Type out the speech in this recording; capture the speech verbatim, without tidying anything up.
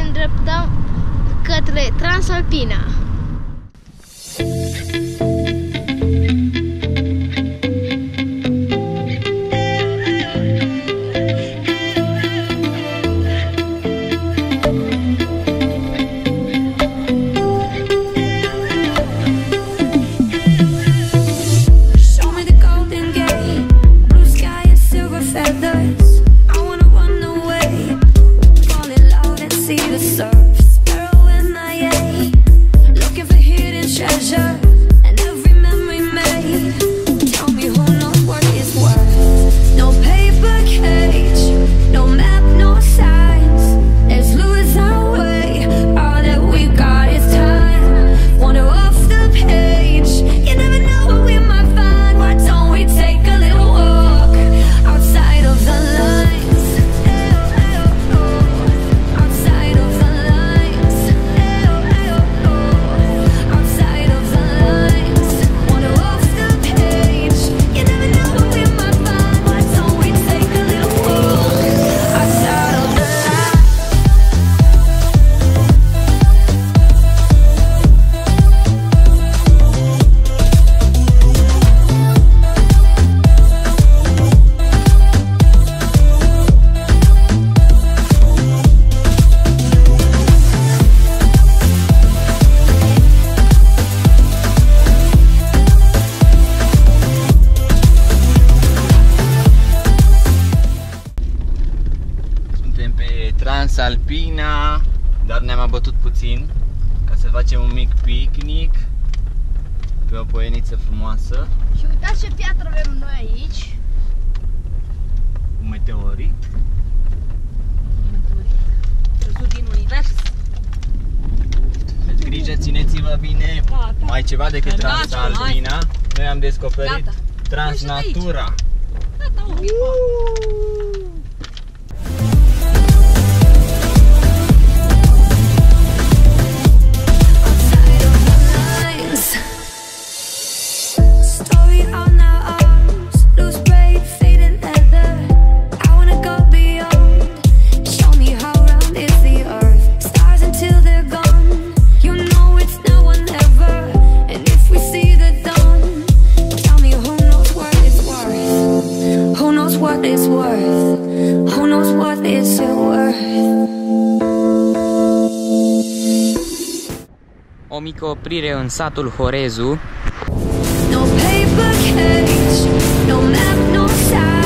îndreptăm către Transalpina. Transalpina, dar ne-am abătut puțin ca să facem un mic picnic pe o poieniță frumoasă. Și uitați ce piatră avem noi aici. Un meteorit. Un meteorit căzut din univers. Aveți grijă, țineți-vă bine. Gata. Mai ceva decât Gata, Transalpina. Noi am descoperit Gata. Transnatura. Gata, un pic, O mică oprire în satul Horezu. No paper cage, no map, no sign.